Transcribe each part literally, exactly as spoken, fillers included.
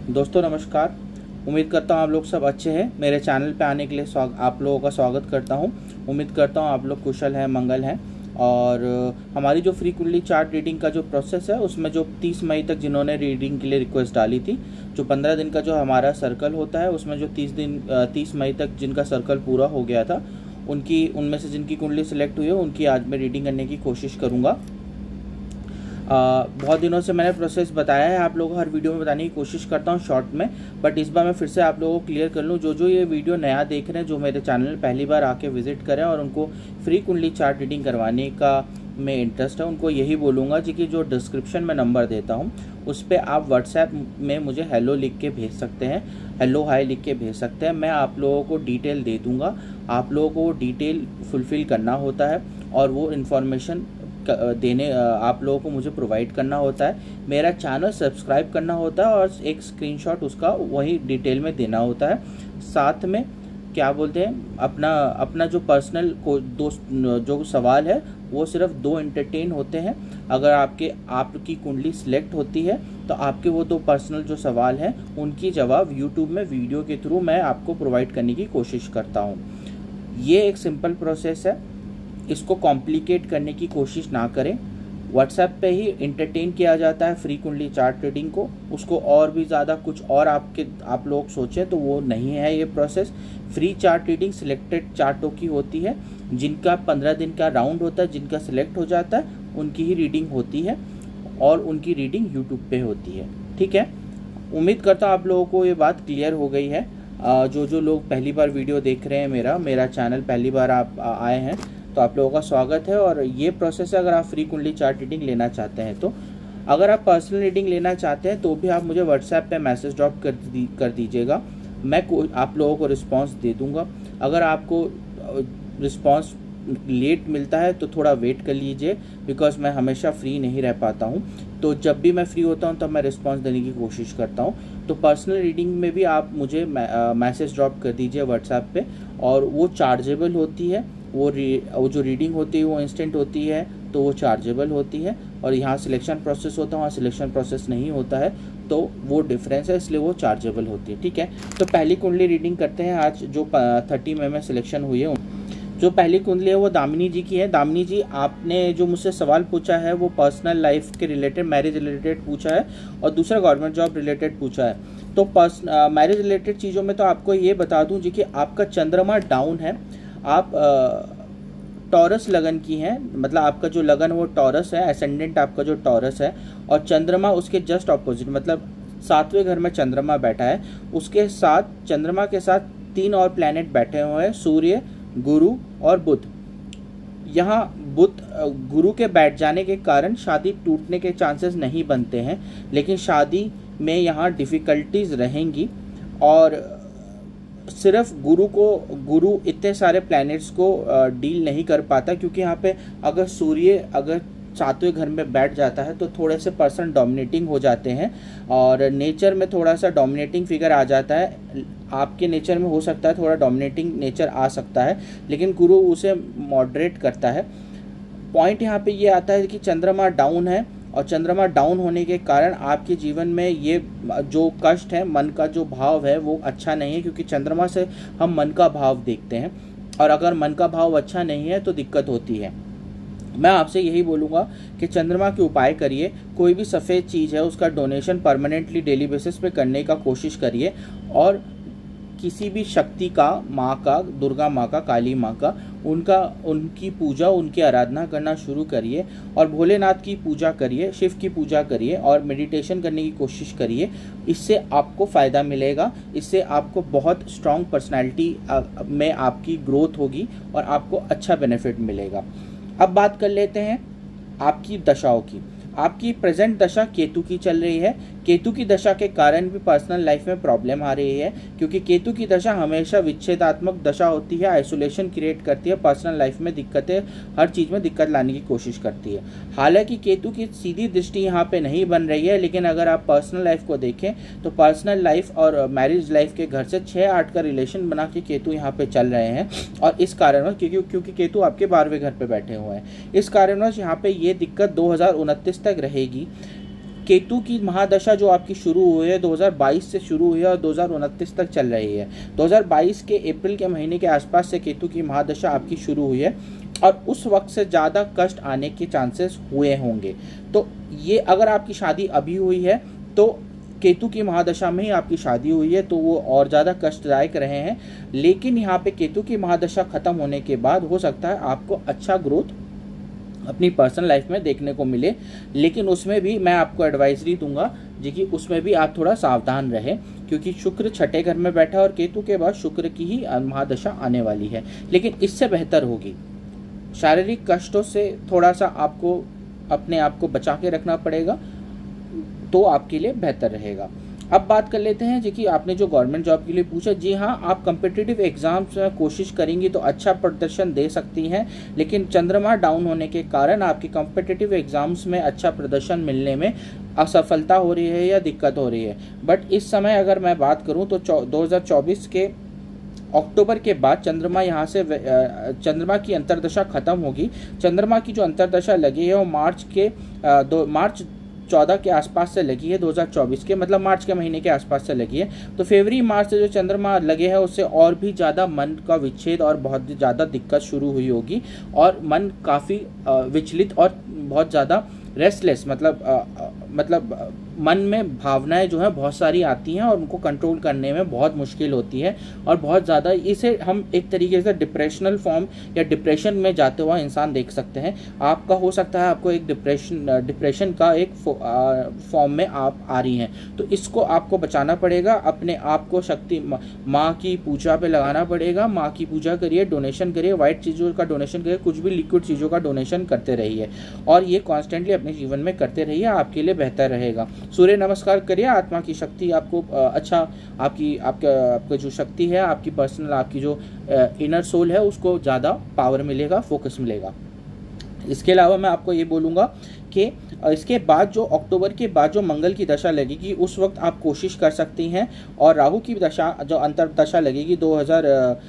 दोस्तों नमस्कार। उम्मीद करता हूँ आप लोग सब अच्छे हैं। मेरे चैनल पे आने के लिए स्वागत आप लोगों का स्वागत करता हूँ। उम्मीद करता हूँ आप लोग कुशल हैं, मंगल हैं। और हमारी जो फ्री कुंडली चार्ट रीडिंग का जो प्रोसेस है उसमें जो तीस मई तक जिन्होंने रीडिंग के लिए रिक्वेस्ट डाली थी, जो पंद्रह दिन का जो हमारा सर्कल होता है उसमें जो तीस दिन तीस मई तक जिनका सर्कल पूरा हो गया था उनकी उनमें से जिनकी कुंडली सिलेक्ट हुई है उनकी आज मैं रीडिंग करने की कोशिश करूँगा। Uh, बहुत दिनों से मैंने प्रोसेस बताया है, आप लोगों को हर वीडियो में बताने की कोशिश करता हूँ शॉर्ट में, बट इस बार मैं फिर से आप लोगों को क्लियर कर लूँ। जो जो ये वीडियो नया देख रहे हैं, जो मेरे चैनल पहली बार आके विजिट करें और उनको फ्री कुंडली चार्ट रीडिंग करवाने का में इंटरेस्ट है, उनको यही बोलूँगा जी कि जो डिस्क्रिप्शन में नंबर देता हूँ उस पर आप व्हाट्सएप में मुझे हेलो लिख के भेज सकते हैं, हेलो हाय लिख के भेज सकते हैं। मैं आप लोगों को डिटेल दे दूँगा। आप लोगों को डिटेल फुलफ़िल करना होता है और वो इन्फॉर्मेशन देने आप लोगों को मुझे प्रोवाइड करना होता है। मेरा चैनल सब्सक्राइब करना होता है और एक स्क्रीनशॉट उसका वही डिटेल में देना होता है। साथ में क्या बोलते हैं, अपना अपना जो पर्सनल को दोस्त जो सवाल है वो सिर्फ दो एंटरटेन होते हैं। अगर आपके आपकी कुंडली सिलेक्ट होती है तो आपके वो दो पर्सनल जो सवाल हैं उनकी जवाब यूट्यूब में वीडियो के थ्रू मैं आपको प्रोवाइड करने की कोशिश करता हूँ। ये एक सिंपल प्रोसेस है, इसको कॉम्प्लिकेट करने की कोशिश ना करें। व्हाट्सएप पे ही इंटरटेन किया जाता है फ्री कुंडली चार्ट रीडिंग को, उसको और भी ज़्यादा कुछ और आपके आप लोग सोचें तो वो नहीं है। ये process free chart reading selected चार्टों की होती है, जिनका पंद्रह दिन का राउंड होता है, जिनका सिलेक्ट हो जाता है उनकी ही रीडिंग होती है और उनकी रीडिंग यूट्यूब पे होती है। ठीक है, उम्मीद करता हूँ आप लोगों को ये बात क्लियर हो गई है। जो जो लोग पहली बार वीडियो देख रहे हैं, मेरा मेरा चैनल पहली बार आप आए हैं तो आप लोगों का स्वागत है। और ये प्रोसेस है, अगर आप फ्री कुंडली चार्ट रीडिंग लेना चाहते हैं तो, अगर आप पर्सनल रीडिंग लेना चाहते हैं तो भी आप मुझे व्हाट्सएप पे मैसेज ड्रॉप कर दी कर दीजिएगा। मैं आप लोगों को रिस्पांस दे दूंगा। अगर आपको रिस्पांस लेट मिलता है तो थोड़ा वेट कर लीजिए, बिकॉज मैं हमेशा फ्री नहीं रह पाता हूँ। तो जब भी मैं फ्री होता हूँ तब मैं रिस्पांस देने की कोशिश करता हूँ। तो पर्सनल रीडिंग में भी आप मुझे मैसेज ड्रॉप कर दीजिए व्हाट्सएप पे, और वो चार्जेबल होती है। वो वो जो रीडिंग होती है वो इंस्टेंट होती है तो वो चार्जेबल होती है, और यहाँ सिलेक्शन प्रोसेस होता है, वहाँ सिलेक्शन प्रोसेस नहीं होता है, तो वो डिफरेंस है, इसलिए वो चार्जेबल होती है। ठीक है, तो पहली कुंडली रीडिंग करते हैं आज जो थर्टी में में सिलेक्शन हुई है। जो पहली कुंडली है वो दामिनी जी की है। दामिनी जी, आपने जो मुझसे सवाल पूछा है वो पर्सनल लाइफ के रिलेटेड, मैरिज रिलेटेड पूछा है, और दूसरा गवर्नमेंट जॉब रिलेटेड पूछा है। तो पर्सन मैरिज रिलेटेड चीज़ों में तो आपको ये बता दूं जी कि आपका चंद्रमा डाउन है। आप टॉरस लगन की हैं, मतलब आपका जो लगन वो टॉरस है, एसेंडेंट आपका जो टॉरस है, और चंद्रमा उसके जस्ट ऑपोजिट, मतलब सातवें घर में चंद्रमा बैठा है। उसके साथ चंद्रमा के साथ तीन और प्लैनेट बैठे हुए हैं, सूर्य, गुरु और बुध। यहाँ बुध गुरु के बैठ जाने के कारण शादी टूटने के चांसेस नहीं बनते हैं, लेकिन शादी में यहाँ डिफ़िकल्टीज रहेंगी। और सिर्फ गुरु को गुरु इतने सारे प्लैनेट्स को डील नहीं कर पाता, क्योंकि यहाँ पे अगर सूर्य अगर सातवें घर में बैठ जाता है तो थोड़े से पर्सन डोमिनेटिंग हो जाते हैं, और नेचर में थोड़ा सा डोमिनेटिंग फिगर आ जाता है। आपके नेचर में हो सकता है थोड़ा डोमिनेटिंग नेचर आ सकता है, लेकिन गुरु उसे मॉडरेट करता है। पॉइंट यहाँ पे ये आता है कि चंद्रमा डाउन है, और चंद्रमा डाउन होने के कारण आपके जीवन में ये जो कष्ट है, मन का जो भाव है वो अच्छा नहीं है, क्योंकि चंद्रमा से हम मन का भाव देखते हैं, और अगर मन का भाव अच्छा नहीं है तो दिक्कत होती है। मैं आपसे यही बोलूँगा कि चंद्रमा के उपाय करिए। कोई भी सफ़ेद चीज़ है उसका डोनेशन परमानेंटली डेली बेसिस पे करने का कोशिश करिए, और किसी भी शक्ति का, माँ का, दुर्गा माँ का, काली माँ का, उनका उनकी पूजा, उनकी आराधना करना शुरू करिए, और भोलेनाथ की पूजा करिए, शिव की पूजा करिए, और मेडिटेशन करने की कोशिश करिए। इससे आपको फ़ायदा मिलेगा, इससे आपको बहुत स्ट्रॉन्ग पर्सनैलिटी में आपकी ग्रोथ होगी और आपको अच्छा बेनिफिट मिलेगा। अब बात कर लेते हैं आपकी दशाओं की। आपकी प्रेजेंट दशा केतु की चल रही है। केतु की दशा के कारण भी पर्सनल लाइफ में प्रॉब्लम आ रही है, क्योंकि केतु की दशा हमेशा विच्छेदात्मक दशा होती है, आइसोलेशन क्रिएट करती है, पर्सनल लाइफ में दिक्कतें, हर चीज़ में दिक्कत लाने की कोशिश करती है। हालांकि केतु की सीधी दृष्टि यहाँ पे नहीं बन रही है, लेकिन अगर आप पर्सनल लाइफ को देखें तो पर्सनल लाइफ और मैरिज लाइफ के घर से छः आठ का रिलेशन बना के केतु यहाँ पे चल रहे हैं, और इस कारणवश क्योंकि क्योंकि केतु आपके बारहवें घर पर बैठे हुए हैं, इस कारणवश यहाँ पे ये दिक्कत दो हज़ार उनतीस तक रहेगी। केतु की महादशा जो आपकी शुरू हुई है दो हज़ार बाईस से शुरू हुई है और दो हज़ार उनतीस तक चल रही है। दो हज़ार बाईस के अप्रैल के महीने के आसपास से केतु की महादशा आपकी शुरू हुई है और उस वक्त से ज़्यादा कष्ट आने के चांसेस हुए होंगे। तो ये अगर आपकी शादी अभी हुई है तो केतु की महादशा में ही आपकी शादी हुई है तो वो और ज़्यादा कष्टदायक रहे हैं। लेकिन यहाँ पे केतु की महादशा ख़त्म होने के बाद हो सकता है आपको अच्छा ग्रोथ अपनी पर्सनल लाइफ में देखने को मिले। लेकिन उसमें भी मैं आपको एडवाइजरी दूंगा जी कि उसमें भी आप थोड़ा सावधान रहें, क्योंकि शुक्र छठे घर में बैठा है और केतु के बाद शुक्र की ही महादशा आने वाली है। लेकिन इससे बेहतर होगी। शारीरिक कष्टों से थोड़ा सा आपको अपने आप को बचा के रखना पड़ेगा तो आपके लिए बेहतर रहेगा। अब बात कर लेते हैं जी कि आपने जो गवर्नमेंट जॉब के लिए पूछा, जी हाँ, आप कम्पिटिटिव एग्जाम्स में कोशिश करेंगी तो अच्छा प्रदर्शन दे सकती हैं। लेकिन चंद्रमा डाउन होने के कारण आपकी कम्पिटिटिव एग्जाम्स में अच्छा प्रदर्शन मिलने में असफलता हो रही है या दिक्कत हो रही है। बट इस समय अगर मैं बात करूँ तो दो हज़ार चौबीस के अक्टूबर के बाद चंद्रमा यहाँ से चंद्रमा की अंतर्दशा खत्म होगी। चंद्रमा की जो अंतर्दशा लगी है वो मार्च के दो मार्च चौदह के आसपास से लगी है, दो हज़ार चौबीस के मतलब मार्च के महीने के आसपास से लगी है। तो फरवरी मार्च से जो चंद्रमा लगे है उससे और भी ज़्यादा मन का विच्छेद और बहुत ज़्यादा दिक्कत शुरू हुई होगी और मन काफ़ी विचलित और बहुत ज़्यादा रेस्टलेस मतलब आ, आ, मतलब मन में भावनाएं जो है बहुत सारी आती हैं और उनको कंट्रोल करने में बहुत मुश्किल होती है और बहुत ज़्यादा इसे हम एक तरीके से डिप्रेशनल फॉर्म या डिप्रेशन में जाते हुआ इंसान देख सकते हैं। आपका हो सकता है आपको एक डिप्रेशन डिप्रेशन का एक फॉर्म में आप आ रही हैं, तो इसको आपको बचाना पड़ेगा। अपने आप को शक्ति माँ की पूजा पे लगाना पड़ेगा। माँ की पूजा करिए, डोनेशन करिए, वाइट चीज़ों का डोनेशन करिए, कुछ भी लिक्विड चीज़ों का डोनेशन करते रहिए और ये कॉन्स्टेंटली अपने जीवन में करते रहिए, आपके लिए बेहतर रहेगा। सूर्य नमस्कार करिए, आत्मा की शक्ति आपको अच्छा आपकी आपका आपका जो शक्ति है आपकी पर्सनल आपकी जो इनर सोल है उसको ज़्यादा पावर मिलेगा, फोकस मिलेगा। इसके अलावा मैं आपको ये बोलूँगा कि इसके बाद जो अक्टूबर के बाद जो मंगल की दशा लगेगी उस वक्त आप कोशिश कर सकती हैं और राहु की दशा जो अंतर दशा लगेगी दो हज़ार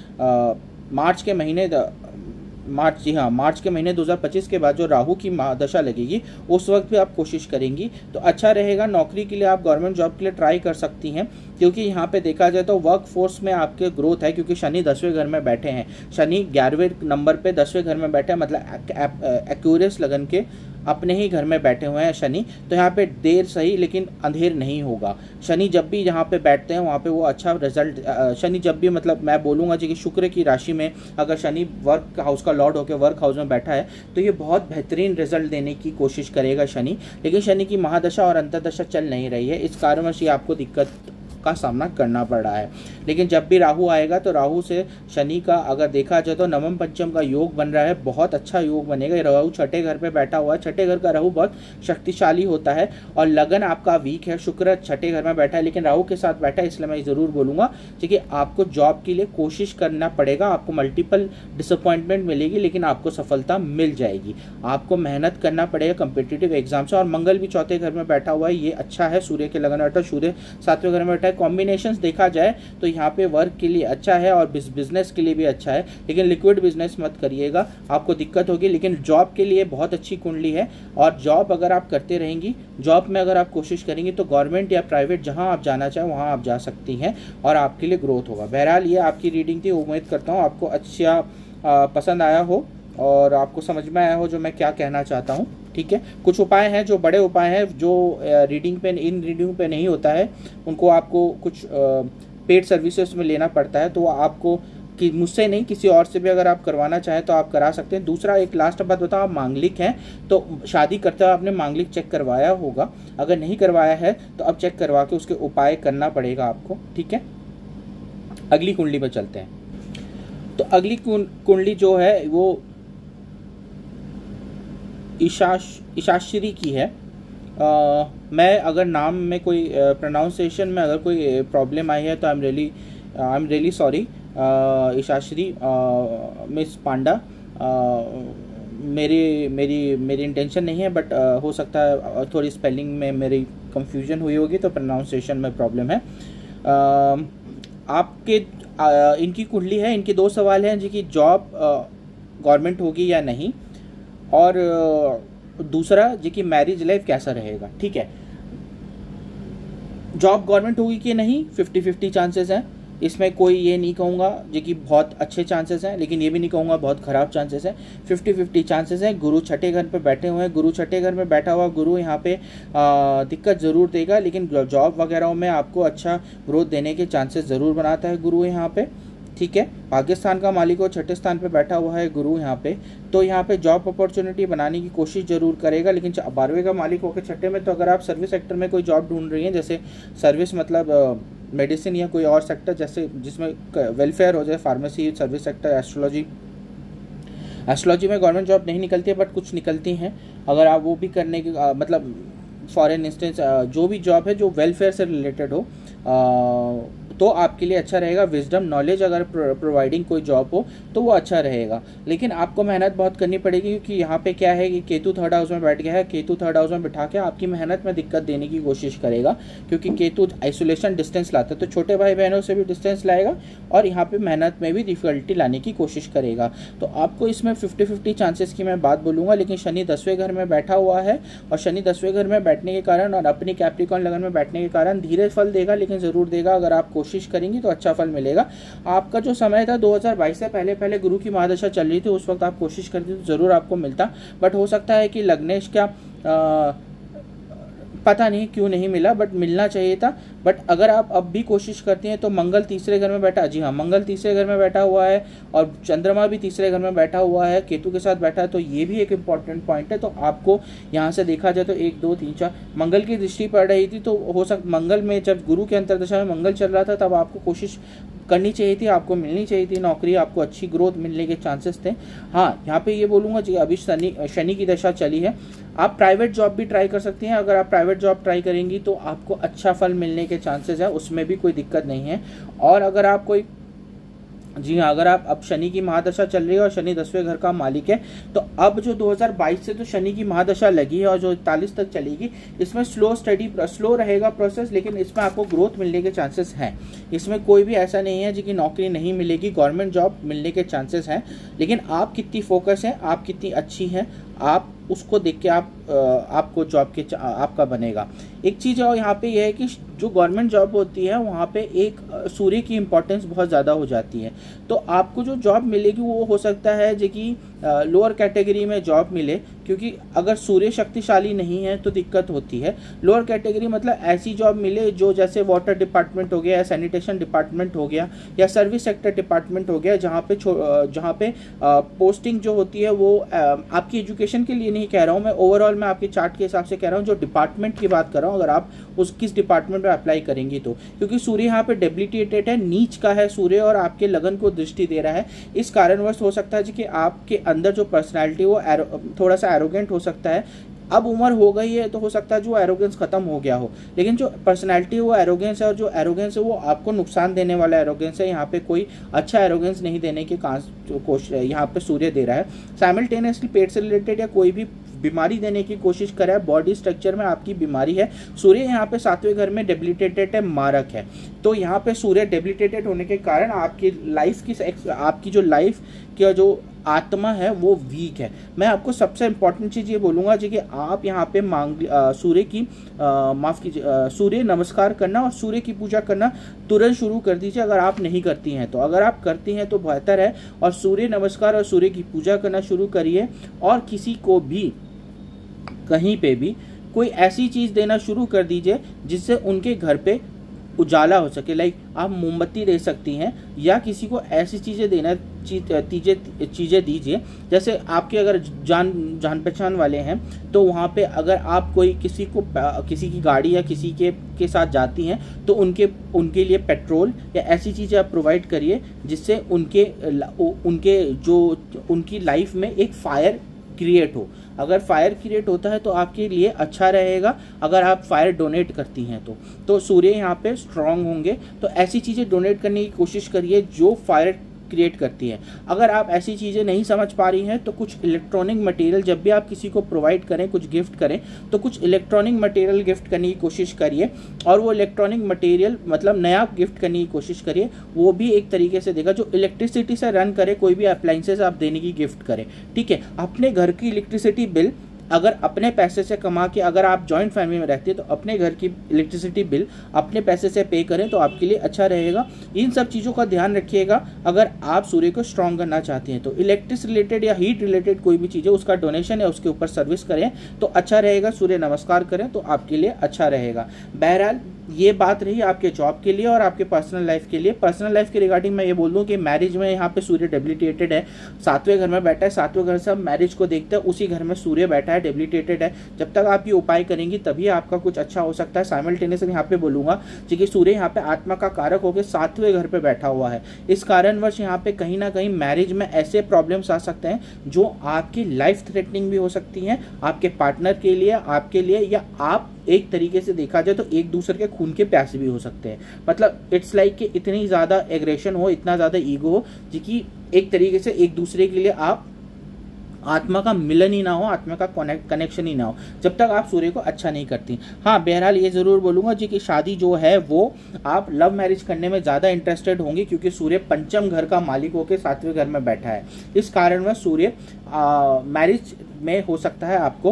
मार्च के महीने मार्च जी हाँ मार्च के महीने दो हज़ार पच्चीस के बाद जो राहु की दशा लगेगी उस वक्त भी आप कोशिश करेंगी तो अच्छा रहेगा। नौकरी के लिए आप गवर्नमेंट जॉब के लिए ट्राई कर सकती हैं, क्योंकि यहाँ पे देखा जाए तो वर्क फोर्स में आपके ग्रोथ है, क्योंकि शनि दसवें घर में बैठे हैं। शनि ग्यारहवें नंबर पे दसवें घर में बैठे हैं, मतलब एक्यूरेस लगन के अपने ही घर में बैठे हुए हैं शनि। तो यहाँ पे देर सही लेकिन अंधेर नहीं होगा। शनि जब भी यहाँ पे बैठते हैं वहाँ पे वो अच्छा रिजल्ट, शनि जब भी मतलब मैं बोलूँगा जी कि शुक्र की राशि में अगर शनि वर्क हाउस का लॉर्ड होकर वर्क हाउस में बैठा है तो ये बहुत बेहतरीन रिजल्ट देने की कोशिश करेगा शनि। लेकिन शनि की महादशा और अंतर्दशा चल नहीं रही है, इस कारणवश ये आपको दिक्कत का सामना करना पड़ रहा है। लेकिन जब भी राहु आएगा तो राहु से शनि का अगर देखा जाए तो नवम पंचम का योग बन रहा है, बहुत अच्छा योग बनेगा। राहु छठे घर पे बैठा हुआ है, छठे घर का राहु बहुत शक्तिशाली होता है और लगन आपका वीक है। शुक्र छठे घर में बैठा है लेकिन राहु के साथ बैठा है, इसलिए मैं ज़रूर बोलूँगा कि आपको जॉब के लिए कोशिश करना पड़ेगा। आपको मल्टीपल डिसअपॉइंटमेंट मिलेगी लेकिन आपको सफलता मिल जाएगी। आपको मेहनत करना पड़ेगा कम्पिटिटिव एग्जाम से। और मंगल भी चौथे घर में बैठा हुआ है, ये अच्छा है। सूर्य के लगन बैठा, सूर्य सातवें घर में बैठा है। कॉम्बिनेशंस देखा जाए तो यहाँ पे वर्क के लिए अच्छा है और बिजनेस के लिए भी अच्छा है, लेकिन लिक्विड बिजनेस मत करिएगा, आपको दिक्कत होगी। लेकिन जॉब के लिए बहुत अच्छी कुंडली है और जॉब अगर आप करते रहेंगी, जॉब में अगर आप कोशिश करेंगी तो गवर्नमेंट या प्राइवेट जहाँ आप जाना चाहें वहाँ आप जा सकती हैं और आपके लिए ग्रोथ होगा। बहरहाल ये आपकी रीडिंग थी, उम्मीद करता हूँ आपको अच्छा पसंद आया हो और आपको समझ में आया हो जो मैं क्या कहना चाहता हूँ। ठीक है, कुछ उपाय हैं जो बड़े उपाय हैं जो रीडिंग पे इन रीडिंग पे नहीं होता है, उनको आपको कुछ पेड सर्विसेज में लेना पड़ता है, तो आपको कि मुझसे नहीं किसी और से भी अगर आप करवाना चाहें तो आप करा सकते हैं। दूसरा एक लास्ट बात बताओ, आप मांगलिक हैं तो शादी करते हुए आपने मांगलिक चेक करवाया होगा, अगर नहीं करवाया है तो अब चेक करवा के उसके उपाय करना पड़ेगा आपको। ठीक है, अगली कुंडली पे चलते हैं। तो अगली कुंडली जो है वो ईशाश ईशाश्री की है। आ, मैं अगर नाम में कोई प्रोनाउंसिएशन में अगर कोई प्रॉब्लम आई है तो I am really I am really sorry. Ishashri miss Panda, मेरी मेरी मेरी इंटेंशन नहीं है, बट हो सकता है थोड़ी स्पेलिंग में मेरी कंफ्यूजन हुई होगी तो प्रोनाउंसिएशन में प्रॉब्लम है। आ, आपके आ, इनकी कुंडली है, इनके दो सवाल हैं जी कि जॉब गवर्नमेंट होगी या नहीं, और दूसरा जी कि मैरिज लाइफ कैसा रहेगा। ठीक है, जॉब गवर्नमेंट होगी कि नहीं, फिफ्टी फिफ्टी चांसेस हैं। इसमें कोई ये नहीं कहूँगा जो कि बहुत अच्छे चांसेस हैं, लेकिन ये भी नहीं कहूँगा बहुत ख़राब चांसेस हैं। फिफ्टी फिफ्टी चांसेस हैं। गुरु छठे घर पे बैठे हुए हैं। गुरु छठे घर में बैठा हुआ गुरु यहाँ पे आ, दिक्कत ज़रूर देगा, लेकिन जॉब वगैरह में आपको अच्छा ग्रोथ देने के चांसेस ज़रूर बनाता है गुरु यहाँ पे। ठीक है, पाकिस्तान का मालिक हो, छठे स्थान पे बैठा हुआ है गुरु यहाँ पे, तो यहाँ पे जॉब अपॉर्चुनिटी बनाने की कोशिश जरूर करेगा। लेकिन बारहवें का मालिक होकर छठे में, तो अगर आप सर्विस सेक्टर में कोई जॉब ढूंढ रही हैं, जैसे सर्विस मतलब मेडिसिन या कोई और सेक्टर जैसे जिसमें वेलफेयर हो, जाए pharmacy, service sector, astrology. Astrology में गवर्नमेंट जॉब नहीं निकलती है, बट कुछ निकलती हैं। अगर आप वो भी करने की आ, मतलब फॉर एन इंस्टेंस जो भी जॉब है जो वेलफेयर से रिलेटेड हो, आ, तो आपके लिए अच्छा रहेगा। विजडम नॉलेज अगर प्रोवाइडिंग कोई जॉब हो तो वो अच्छा रहेगा, लेकिन आपको मेहनत बहुत करनी पड़ेगी, क्योंकि यहाँ पे क्या है कि केतु थर्ड हाउस में बैठ गया है। केतु थर्ड हाउस में बिठा के आपकी मेहनत में दिक्कत देने की कोशिश करेगा, क्योंकि केतु आइसोलेशन डिस्टेंस लाता है, तो छोटे भाई बहनों से भी डिस्टेंस लाएगा और यहाँ पे मेहनत में भी डिफिकल्टी लाने की कोशिश करेगा। तो आपको इसमें फिफ्टी फिफ्टी चांसेस की मैं बात बोलूँगा, लेकिन शनि दसवें घर में बैठा हुआ है, और शनि दसवें घर में बैठने के कारण और अपनी कैप्रिकॉर्न लगन में बैठने के कारण धीरे फल देगा, लेकिन ज़रूर देगा। अगर आप कोशिश करेंगी तो अच्छा फल मिलेगा। आपका जो समय था दो हज़ार बाईस से पहले पहले गुरु की महादशा चल रही थी, उस वक्त आप कोशिश करती तो जरूर आपको मिलता, बट हो सकता है कि लग्नेश का आ, पता नहीं क्यों नहीं मिला, बट मिलना चाहिए था। बट अगर आप अब भी कोशिश करती हैं तो मंगल तीसरे घर में बैठा, जी हाँ, मंगल तीसरे घर में बैठा हुआ है और चंद्रमा भी तीसरे घर में बैठा हुआ है, केतु के साथ बैठा है, तो ये भी एक इम्पॉर्टेंट पॉइंट है। तो आपको यहाँ से देखा जाए तो एक दो तीन चार मंगल की दृष्टि पड़ रही थी, तो हो सकता मंगल में जब गुरु के अंतर्दशा में मंगल चल रहा था तब आपको कोशिश करनी चाहिए थी, आपको मिलनी चाहिए थी नौकरी, आपको अच्छी ग्रोथ मिलने के चांसेस थे। हाँ, यहाँ पे ये बोलूँगा जी अभी शनि शनि की दशा चली है, आप प्राइवेट जॉब भी ट्राई कर सकती हैं। अगर आप प्राइवेट जॉब ट्राई करेंगी तो आपको अच्छा फल मिलने के चांसेस है, उसमें भी कोई दिक्कत नहीं है। और अगर आप कोई जी हाँ, अगर आप अब शनि की महादशा चल रही है और शनि दसवें घर का मालिक है, तो अब जो दो हज़ार बाईस से तो शनि की महादशा लगी है और जो इकतालीस तक चलेगी, इसमें स्लो स्टडी स्लो रहेगा प्रोसेस, लेकिन इसमें आपको ग्रोथ मिलने के चांसेस हैं। इसमें कोई भी ऐसा नहीं है जी कि नौकरी नहीं मिलेगी, गवर्नमेंट जॉब मिलने के चांसेस हैं, लेकिन आप कितनी फोकस हैं, आप कितनी अच्छी हैं, आप उसको देख के आप आपको जॉब के आपका बनेगा। एक चीज़ और यहाँ पे यह है कि जो गवर्नमेंट जॉब होती है वहाँ पे एक सूर्य की इम्पोर्टेंस बहुत ज़्यादा हो जाती है, तो आपको जो जॉब मिलेगी वो हो सकता है जो कि लोअर कैटेगरी में जॉब मिले, क्योंकि अगर सूर्य शक्तिशाली नहीं है तो दिक्कत होती है। लोअर कैटेगरी मतलब ऐसी जॉब मिले जो जैसे वाटर डिपार्टमेंट हो गया या सैनिटेशन डिपार्टमेंट हो गया या सर्विस सेक्टर डिपार्टमेंट हो गया, जहाँ पे जहाँ पे पोस्टिंग जो होती है वो आपकी एजुकेशन के लिए नहीं कह रहा हूँ मैं, ओवरऑल मैं आपके चार्ट के हिसाब से कह रहा हूँ, जो डिपार्टमेंट की बात कर रहा हूँ, अगर आप उस किस डिपार्टमेंट में अप्लाई करेंगी तो, क्योंकि सूर्य यहाँ पे डेबिलिटेटेड है, नीच का है सूर्य और आपके लगन को दृष्टि दे रहा है। इस कारणवश हो सकता है जी कि आपके अंदर जो पर्सनैलिटी वो थोड़ा सा एरोगेंट हो सकता है। अब उम्र हो गई है तो हो सकता है जो एरोगेंस खत्म हो गया हो, लेकिन जो पर्सनैलिटी वो एरोगेंस है और जो एरोगेंस है वो आपको नुकसान देने वाला एरोगेंस है। यहाँ पे कोई अच्छा एरोगेंस नहीं देने की कोशिश यहाँ पे सूर्य दे रहा है। साइमल्टेनियसली पेट से रिलेटेड या कोई भी बीमारी देने की कोशिश कर रहा है, बॉडी स्ट्रक्चर में आपकी बीमारी है। सूर्य यहाँ पे सातवें घर में डेबिलिटेटेड है, मारक है, तो यहाँ पे सूर्य डेबिलिटेटेड होने के कारण आपकी लाइफ की आपकी जो लाइफ की जो आत्मा है वो वीक है। मैं आपको सबसे इम्पॉर्टेंट चीज़ ये बोलूँगा जी कि आप यहाँ पे मांग सूर्य की माफ़ कीजिए सूर्य नमस्कार करना और सूर्य की पूजा करना तुरंत शुरू कर दीजिए अगर आप नहीं करती हैं तो। अगर आप करती हैं तो बेहतर है, और सूर्य नमस्कार और सूर्य की पूजा करना शुरू करिए। और किसी को भी कहीं पे भी कोई ऐसी चीज़ देना शुरू कर दीजिए जिससे उनके घर पे उजाला हो सके। लाइक आप मोमबत्ती दे सकती हैं या किसी को ऐसी चीज़ें देना चीज़ें चीज़ें दीजिए, जैसे आपके अगर जान जान पहचान वाले हैं तो वहाँ पे अगर आप कोई किसी को किसी की गाड़ी या किसी के के साथ जाती हैं तो उनके उनके लिए पेट्रोल या ऐसी चीज़ें आप प्रोवाइड करिए जिससे उनके उनके जो उनकी लाइफ में एक फायर क्रिएट हो। अगर फायर क्रिएट होता है तो आपके लिए अच्छा रहेगा। अगर आप फायर डोनेट करती हैं तो तो सूर्य यहाँ पे स्ट्रांग होंगे, तो ऐसी चीज़ें डोनेट करने की कोशिश करिए जो फायर क्रिएट करती है। अगर आप ऐसी चीज़ें नहीं समझ पा रही हैं तो कुछ इलेक्ट्रॉनिक मटेरियल जब भी आप किसी को प्रोवाइड करें, कुछ गिफ्ट करें, तो कुछ इलेक्ट्रॉनिक मटेरियल गिफ्ट करने की कोशिश करिए। और वो इलेक्ट्रॉनिक मटेरियल मतलब नया गिफ्ट करने की कोशिश करिए, वो भी एक तरीके से देगा जो इलेक्ट्रिसिटी से रन करे, कोई भी अप्लाइंसेस आप देने की गिफ्ट करें। ठीक है, अपने घर की इलेक्ट्रिसिटी बिल अगर अपने पैसे से कमा के, अगर आप जॉइंट फैमिली में रहते हैं तो अपने घर की इलेक्ट्रिसिटी बिल अपने पैसे से पे करें तो आपके लिए अच्छा रहेगा। इन सब चीज़ों का ध्यान रखिएगा अगर आप सूर्य को स्ट्रॉन्ग करना चाहते हैं। तो इलेक्ट्रिस रिलेटेड या हीट रिलेटेड कोई भी चीज़ है उसका डोनेशन या उसके ऊपर सर्विस करें तो अच्छा रहेगा। सूर्य नमस्कार करें तो आपके लिए अच्छा रहेगा। बहरहाल ये बात रही आपके जॉब के लिए और आपके पर्सनल लाइफ के लिए। पर्सनल लाइफ के रिगार्डिंग मैं ये बोल दूं कि मैरिज में यहाँ पे सूर्य डेबिलिटेटेड है, सातवें घर में बैठा है। सातवें घर से मैरिज को देखते हैं, उसी घर में सूर्य बैठा है, डेबिलिटेटेड है। जब तक आप ये उपाय करेंगी तभी आपका कुछ अच्छा हो सकता है। साइमल्टेनियसली यहाँ पे बोलूंगा क्योंकि सूर्य यहाँ पे आत्मा का कारक होकर सातवें घर पे बैठा हुआ है। इस कारणवश यहाँ पे कहीं ना कहीं मैरिज में ऐसे प्रॉब्लम्स आ सकते हैं जो आपकी लाइफ थ्रेटनिंग भी हो सकती हैं, आपके पार्टनर के लिए, आपके लिए, या आप एक तरीके से देखा जाए तो एक दूसरे के खून के प्यासे भी हो सकते हैं। मतलब इट्स लाइक कि इतनी ज़्यादा एग्रेशन हो, इतना ज़्यादा ईगो हो जी कि एक तरीके से एक दूसरे के लिए आप आत्मा का मिलन ही ना हो, आत्मा का कनेक्शन ही ना हो, जब तक आप सूर्य को अच्छा नहीं करती। हाँ, बहरहाल ये ज़रूर बोलूँगा जी कि शादी जो है वो आप लव मैरिज करने में ज़्यादा इंटरेस्टेड होंगे क्योंकि सूर्य पंचम घर का मालिक होकर सातवें घर में बैठा है। इस कारण में सूर्य मैरिज में हो सकता है आपको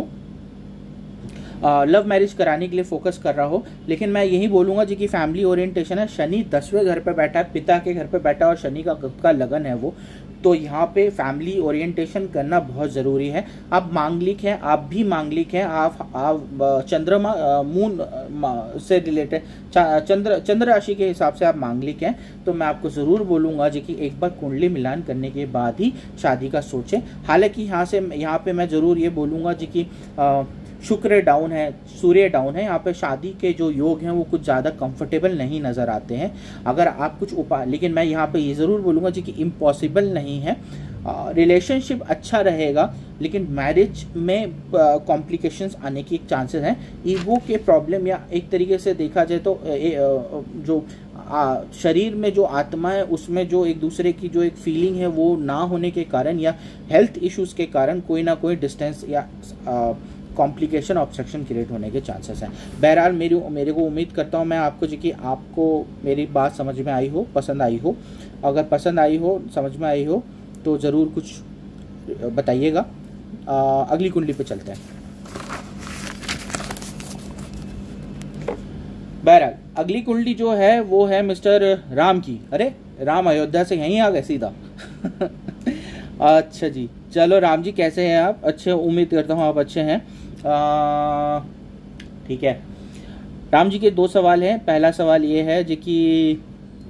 लव uh, मैरिज कराने के लिए फोकस कर रहा हो। लेकिन मैं यही बोलूँगा जी कि फैमिली ओरिएंटेशन है। शनि दसवें घर पे बैठा है, पिता के घर पे बैठा है और शनि का का लगन है वो, तो यहाँ पे फैमिली ओरिएंटेशन करना बहुत ज़रूरी है। आप मांगलिक हैं, आप भी मांगलिक हैं, आप आप चंद्रमा मून से रिलेटेड चंद्र चंद्र राशि के हिसाब से आप मांगलिक हैं। तो मैं आपको ज़रूर बोलूँगा जी कि एक बार कुंडली मिलान करने के बाद ही शादी का सोचें। हालांकि यहाँ से यहाँ पे मैं ज़रूर ये बोलूँगा जी कि आ, शुक्र डाउन है, सूर्य डाउन है, यहाँ पे शादी के जो योग हैं वो कुछ ज़्यादा कंफर्टेबल नहीं नज़र आते हैं। अगर आप कुछ उपाय, लेकिन मैं यहाँ पे ये ज़रूर बोलूँगा जी कि इम्पॉसिबल नहीं है। रिलेशनशिप अच्छा रहेगा लेकिन मैरिज में कॉम्प्लिकेशंस आने की चांसेस हैं। ईगो के प्रॉब्लम, या एक तरीके से देखा जाए तो ए, जो आ, शरीर में जो आत्मा है उसमें जो एक दूसरे की जो एक फीलिंग है वो ना होने के कारण या हेल्थ इश्यूज़ के कारण कोई ना कोई डिस्टेंस या आ, कॉम्प्लिकेशन ऑब्स्ट्रक्शन क्रिएट होने के चांसेस हैं। बहरहाल मेरी मेरे को उम्मीद करता हूँ मैं आपको जी कि आपको मेरी बात समझ में आई हो, पसंद आई हो। अगर पसंद आई हो, समझ में आई हो तो ज़रूर कुछ बताइएगा। अगली कुंडली पे चलते हैं। बहरहाल अगली कुंडली जो है वो है मिस्टर राम की। अरे राम अयोध्या से यहीं आ गए सीधा। अच्छा जी, चलो राम जी कैसे हैं आप? अच्छे, उम्मीद करता हूँ आप अच्छे हैं। ठीक है, राम जी के दो सवाल हैं। पहला सवाल ये है जी कि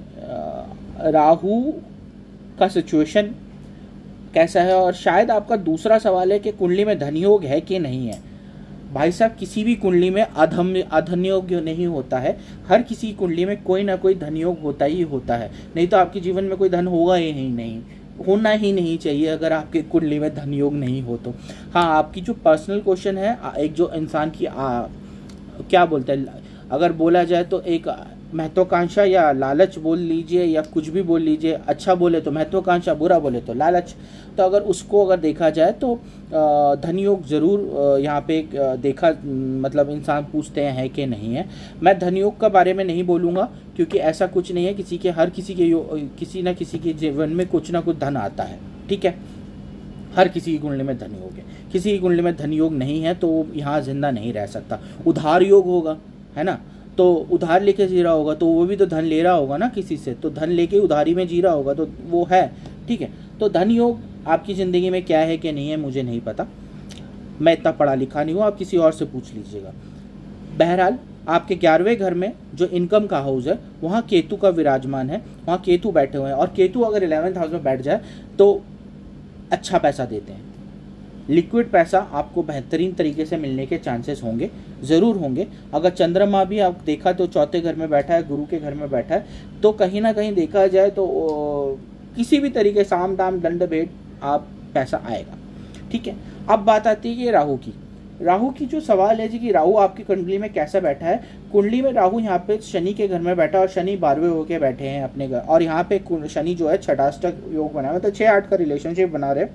राहु का सिचुएशन कैसा है, और शायद आपका दूसरा सवाल है कि कुंडली में धनयोग है कि नहीं है। भाई साहब, किसी भी कुंडली में अधम अधनयोग नहीं होता है। हर किसी कुंडली में कोई ना कोई धनयोग होता ही होता है, नहीं तो आपके जीवन में कोई धन होगा ही नहीं, नहीं होना ही नहीं चाहिए अगर आपके कुंडली में धन योग नहीं हो तो। हाँ, आपकी जो पर्सनल क्वेश्चन है, एक जो इंसान की आ, क्या बोलते हैं, अगर बोला जाए तो एक महत्वाकांक्षा या लालच बोल लीजिए या कुछ भी बोल लीजिए। अच्छा बोले तो महत्वाकांक्षा, बुरा बोले तो लालच। तो अगर उसको अगर देखा जाए तो धन योग ज़रूर यहाँ पे देखा, मतलब इंसान पूछते हैं कि नहीं है। मैं धन योग के बारे में नहीं बोलूँगा क्योंकि ऐसा कुछ नहीं है। किसी के हर किसी के किसी न किसी के जीवन में कुछ ना कुछ धन आता है, ठीक है। हर किसी की कुंडली में धन योग है, किसी की कुंडली में धन योग नहीं है तो यहाँ जिंदा नहीं रह सकता। उधार योग होगा, है ना, तो उधार लेके जी रहा होगा तो वो भी तो धन ले रहा होगा ना किसी से, तो धन लेके उधारी में जी रहा होगा तो वो है, ठीक है। तो धन योग आपकी ज़िंदगी में क्या है कि नहीं है मुझे नहीं पता, मैं इतना पढ़ा लिखा नहीं हूँ, आप किसी और से पूछ लीजिएगा। बहरहाल आपके ग्यारहवें घर में जो इनकम का हाउस है वहाँ केतु का विराजमान है, वहाँ केतु बैठे हुए हैं, और केतु अगर इलेवेंथ हाउस में बैठ जाए तो अच्छा पैसा देते हैं। लिक्विड पैसा आपको बेहतरीन तरीके से मिलने के चांसेस होंगे, ज़रूर होंगे। अगर चंद्रमा भी आप देखा तो चौथे घर में बैठा है, गुरु के घर में बैठा है, तो कहीं ना कहीं देखा जाए तो किसी भी तरीके साम दाम दंड भेंट आप पैसा आएगा, ठीक है। अब बात आती है कि राहु की। राहु की जो सवाल है जी कि राहु आपकी कुंडली में कैसा बैठा है। कुंडली में राहु यहाँ पे शनि के घर में बैठा और शनि बारहवें होके बैठे हैं अपने घर, और यहाँ पे शनि जो है छठाष्टक योग बना हुआ, तो छः आठ का रिलेशनशिप बना रहे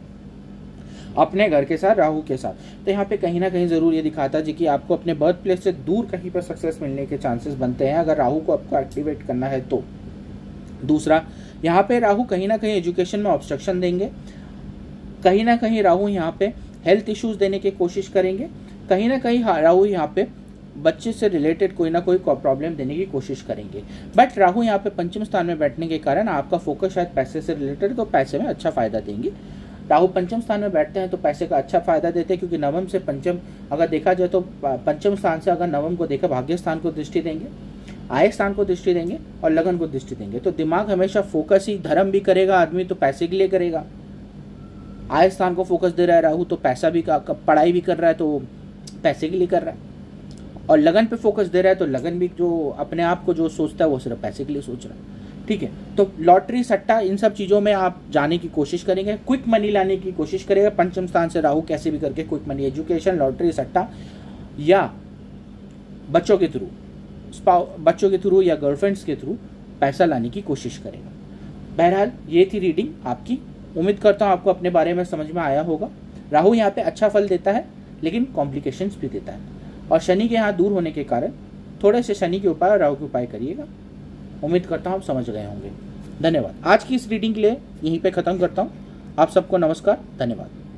अपने घर के साथ, राहु के साथ। तो यहाँ पे कहीं ना कहीं ज़रूर ये दिखाता है जी कि आपको अपने बर्थ प्लेस से दूर कहीं पर सक्सेस मिलने के चांसेस बनते हैं अगर राहु को आपको एक्टिवेट करना है तो। दूसरा, यहाँ पे राहु कहीं ना कहीं एजुकेशन में ऑब्स्ट्रक्शन देंगे, कहीं ना कहीं राहु यहाँ पे हेल्थ इश्यूज देने की कोशिश करेंगे। कहीं ना कहीं राहु यहाँ पे बच्चे से रिलेटेड कोई ना कोई प्रॉब्लम देने की कोशिश करेंगे। बट राहु यहाँ पे पंचम स्थान में बैठने के कारण आपका फोकस शायद पैसे से रिलेटेड है, तो पैसे में अच्छा फायदा देंगे। राहु पंचम स्थान में बैठते हैं तो पैसे का अच्छा फायदा देते हैं, क्योंकि नवम से पंचम अगर देखा जाए तो पंचम स्थान से अगर नवम को देखा, भाग्य स्थान को दृष्टि देंगे, आय स्थान को दृष्टि देंगे और लगन को दृष्टि देंगे। तो दिमाग हमेशा फोकस ही, धर्म भी करेगा आदमी तो पैसे के लिए करेगा। आय स्थान को फोकस दे रहा है राहु तो पैसा भी, पढ़ाई भी कर रहा है तो पैसे के लिए कर रहा है। और लगन पे फोकस दे रहा है तो लगन भी, जो अपने आप को जो सोचता है वो सिर्फ पैसे के लिए सोच रहा है। ठीक है, तो लॉटरी, सट्टा, इन सब चीज़ों में आप जाने की कोशिश करेंगे, क्विक मनी लाने की कोशिश करेंगे। पंचम स्थान से राहु कैसे भी करके क्विक मनी, एजुकेशन, लॉटरी, सट्टा या बच्चों के थ्रू, बच्चों के थ्रू या गर्लफ्रेंड्स के थ्रू पैसा लाने की कोशिश करेगा। बहरहाल ये थी रीडिंग आपकी। उम्मीद करता हूँ आपको अपने बारे में समझ में आया होगा। राहु यहाँ पे अच्छा फल देता है लेकिन कॉम्प्लिकेशंस भी देता है, और शनि के यहाँ दूर होने के कारण थोड़े से शनि के उपाय और राहु के उपाय करिएगा। उम्मीद करता हूँ आप समझ गए होंगे। धन्यवाद। आज की इस रीडिंग के लिए यहीं पे ख़त्म करता हूँ। आप सबको नमस्कार, धन्यवाद।